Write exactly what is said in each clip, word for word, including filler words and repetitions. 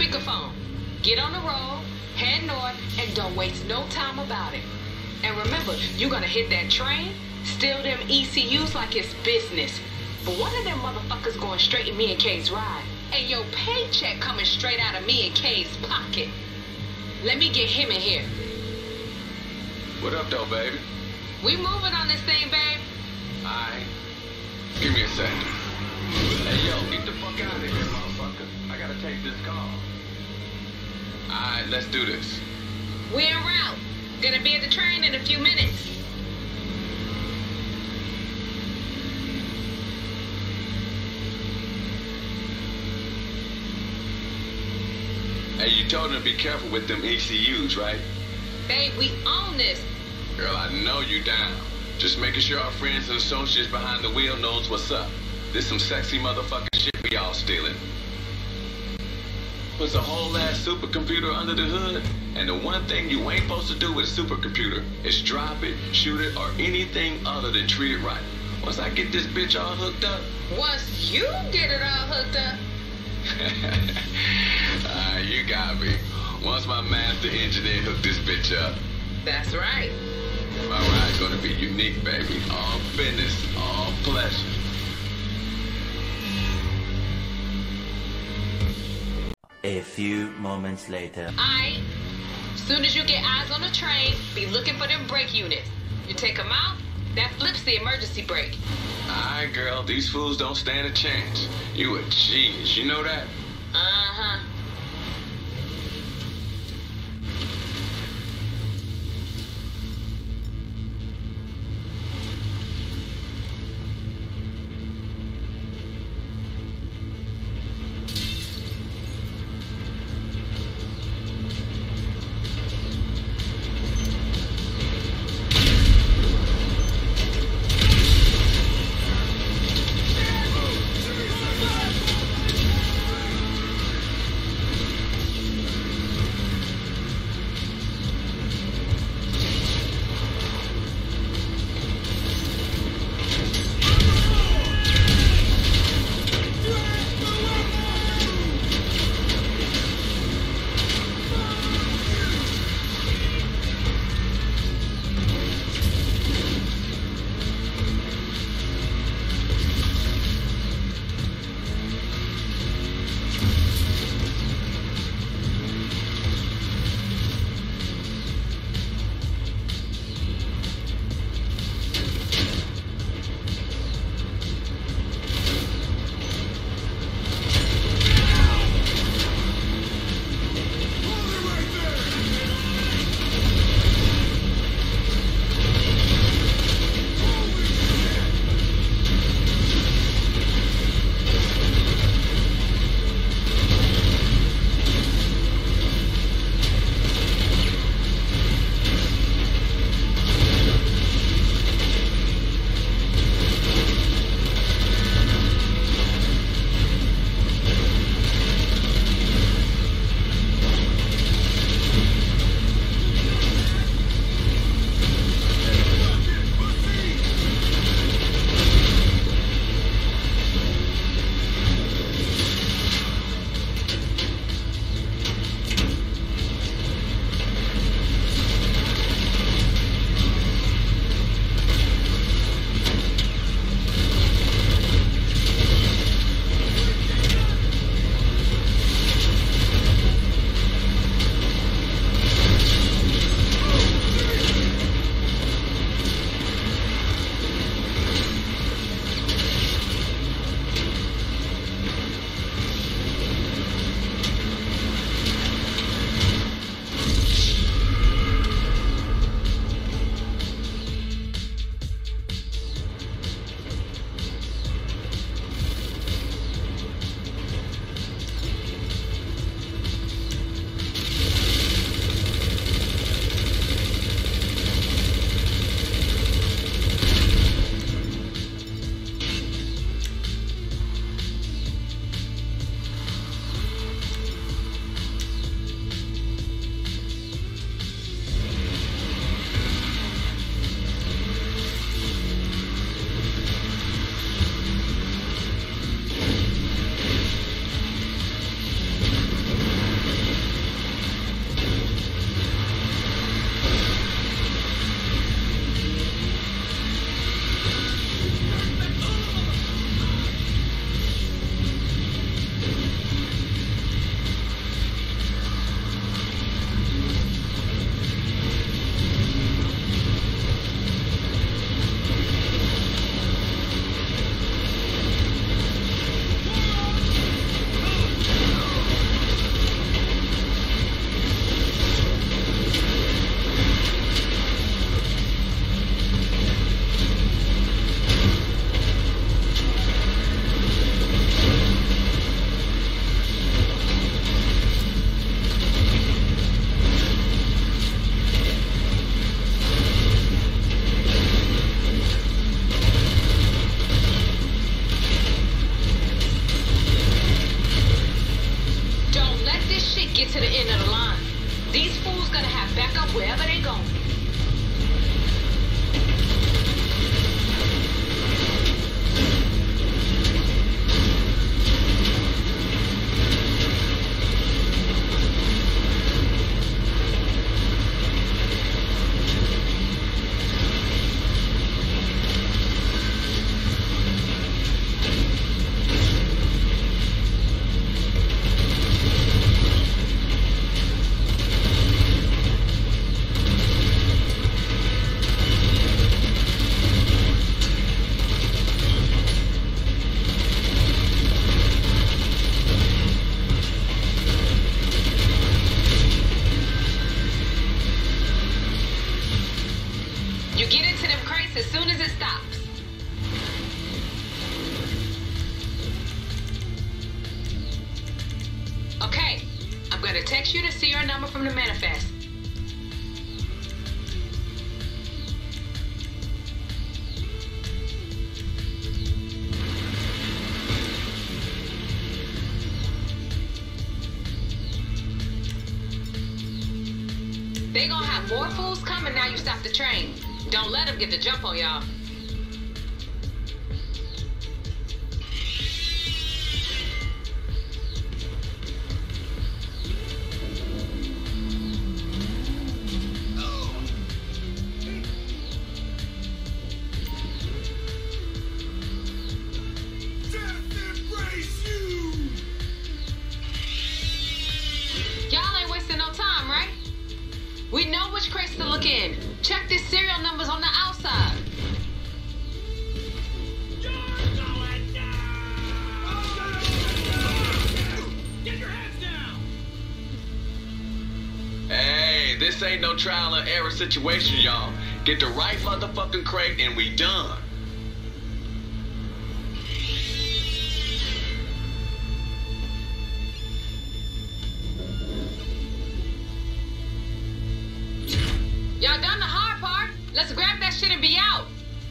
speakerphone. Get on the road, head north, and don't waste no time about it. And remember, you're gonna hit that train, steal them E C Us like it's business. But one of them motherfuckers going straight in me and Kay's ride. And your paycheck coming straight out of me and Kay's pocket. Let me get him in here. What up, though, baby? We moving on this thing, babe. Alright. Give me a second. Hey, yo, get the fuck out of here, motherfucker. I gotta take this call. Alright, let's do this. We en route. Gonna be at the train in a few minutes. Hey, you told him to be careful with them E C Us, right? Babe, we own this. Girl, I know you down. Just making sure our friends and associates behind the wheel knows what's up. This some sexy motherfucking shit we all stealing. Puts a whole ass supercomputer under the hood, and the one thing you ain't supposed to do with a supercomputer is drop it, shoot it, or anything other than treat it right. Once I get this bitch all hooked up. Once you get it all hooked up. Ah, you got me. Once my master engineer hooked this bitch up. That's right. My ride's gonna be unique, baby. All business, all pleasure. A few moments later. Aight. Soon as you get eyes on the train, be looking for them brake units. You take them out, that flips the emergency brake. Alright, girl, these fools don't stand a chance. You a genius, you know that? Uh-huh. wherever they go. You get into them crates as soon as it stops. Okay, I'm gonna text you the serial number from the manifest. They gonna have more fools coming now you stop the train. Don't let them get the jump on y'all. Y'all ain't wasting no time, right? We know which crates to look in. Check these serial numbers on the outside. You're going down! Get your hands down! Hey, this ain't no trial and error situation, y'all. Get the right motherfucking crate and we done. Y'all done the hard part? Let's grab that shit and be out.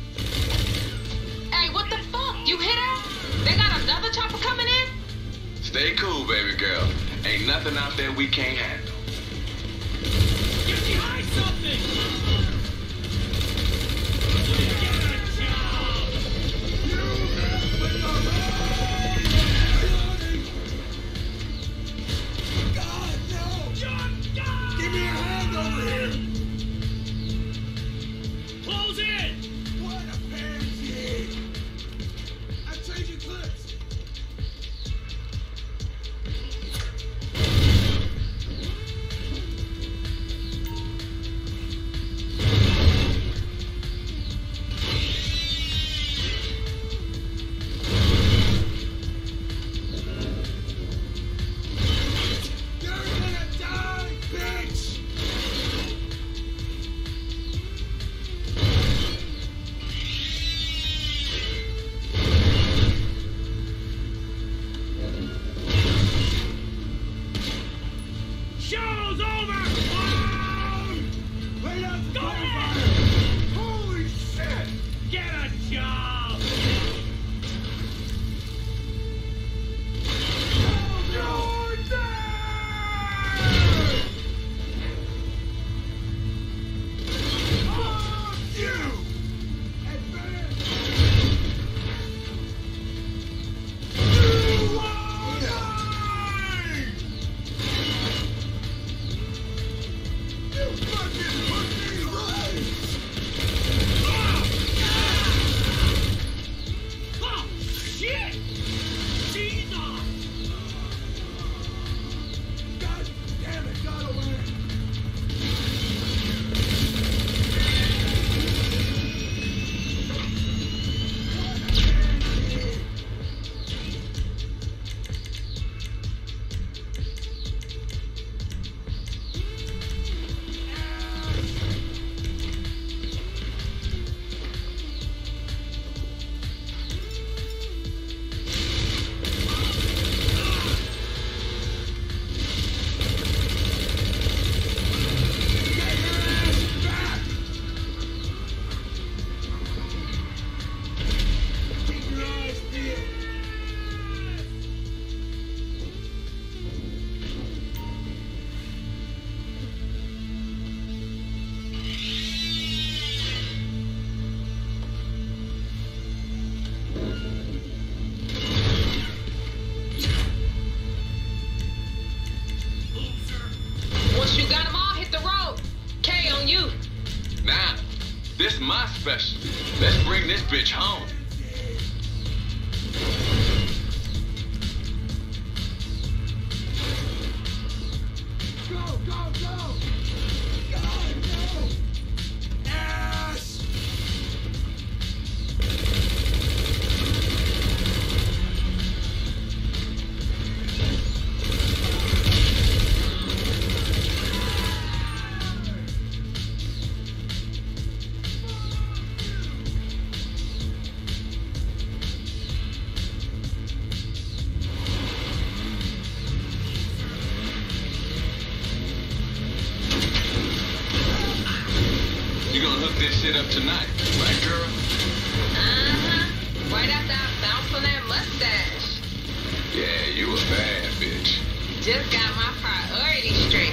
Hey, what the fuck? You hit her? They got another chopper coming in? Stay cool, baby girl. Ain't nothing out there we can't handle. Get behind something! Get a job! God, no! John, God! Give me a hand over here! Close in! What a pansy! I'm changing clips! bitch home. Go, go, go! God, no! Ass! You gonna hook this shit up tonight, right, girl? Uh-huh. Right after I bounce on that mustache. Yeah, you a bad bitch. Just got my priorities straight.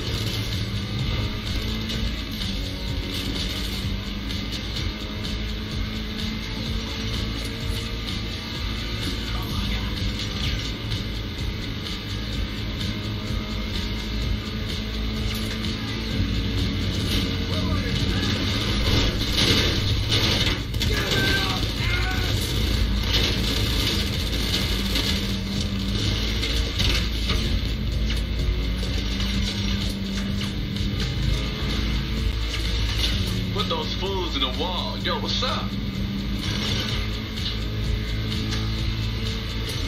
Put those fools in the wall. Yo, what's up?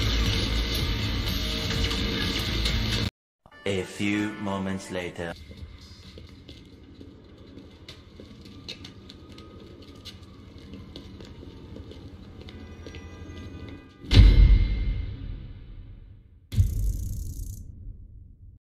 A few moments later.